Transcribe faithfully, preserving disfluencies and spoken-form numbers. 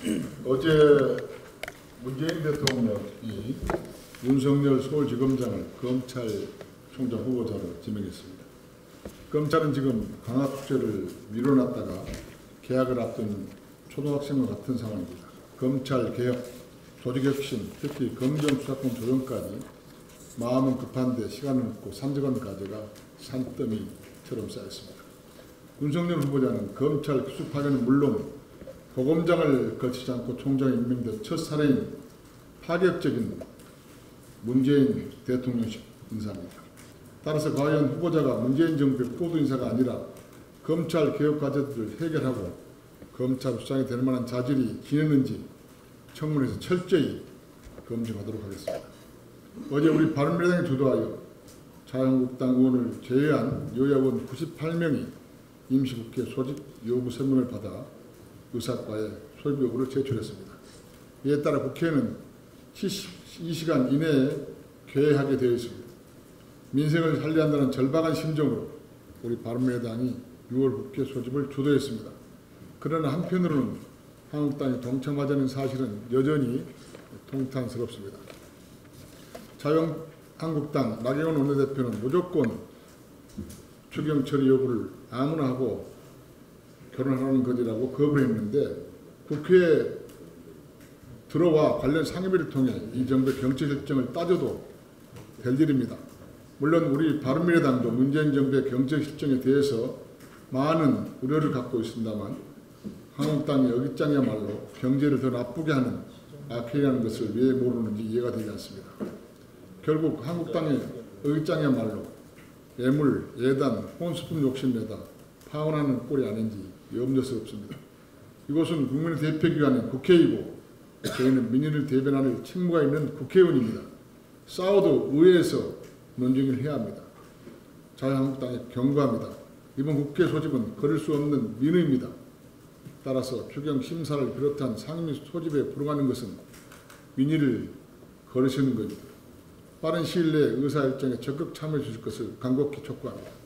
어제 문재인 대통령이 윤석열 서울지검장을 검찰총장 후보자로 지명했습니다. 검찰은 지금 강압축제를 미뤄놨다가 개학을 앞둔 초등학생과 같은 상황입니다. 검찰개혁, 조직혁신, 특히 검경수사권 조정까지 마음은 급한데 시간은 없고 산적한 과제가 산더미처럼 쌓였습니다. 윤석열 후보자는 검찰 기수 파견은 물론 고검장을 거치지 않고 총장에 임명된 첫 사례인 파격적인 문재인 대통령식 인사입니다. 따라서 과연 후보자가 문재인 정부의 포도 인사가 아니라 검찰 개혁 과제들을 해결하고 검찰 수장이 될 만한 자질이 지녔는지 청문회에서 철저히 검증하도록 하겠습니다. 어제 우리 바른미래당이 주도하여 자유한국당 의원을 제외한 여야 의원 구십팔 명이 임시국회 소집 요구 서명을 받아 의사과에 소집 요구를 제출했습니다. 이에 따라 국회는 칠십이 시간 이내에 개회하게 되어 있습니다. 민생을 살려야 한다는 절박한 심정으로 우리 바른미래당이 유월 국회 소집을 주도했습니다. 그러나 한편으로는 한국당이 동참하자는 사실은 여전히 통탄스럽습니다. 자유한국당 나경원 원내대표는 무조건 추경 처리 요구를 아무나 하고 결혼하는 것이라고 거부를 했는데 국회에 들어와 관련 상임위를 통해 이 정부의 경제 실정을 따져도 될 일입니다. 물론 우리 바른미래당도 문재인 정부의 경제 실정에 대해서 많은 우려를 갖고 있습니다만 한국당의 어깃장이야말로 경제를 더 나쁘게 하는 악행이라는 것을 왜 모르는지 이해가 되지 않습니다. 결국 한국당의 어깃장이야말로 애물, 예단, 혼수품 욕심내다 파혼하는 꼴이 아닌지 염려스럽습니다. 이곳은 국민의 대표기관인 국회이고 저희는 민의를 대변하는 책무가 있는 국회의원입니다. 싸워도 의회에서 논쟁을 해야 합니다. 자유한국당에 경고합니다. 이번 국회 소집은 거릴 수 없는 민의입니다. 따라서 추경 심사를 비롯한 상임위 소집에 불응하는 것은 민의를 거르시는 것입니다. 빠른 시일 내에 의사일정에 적극 참여해 주실 것을 간곡히 촉구합니다.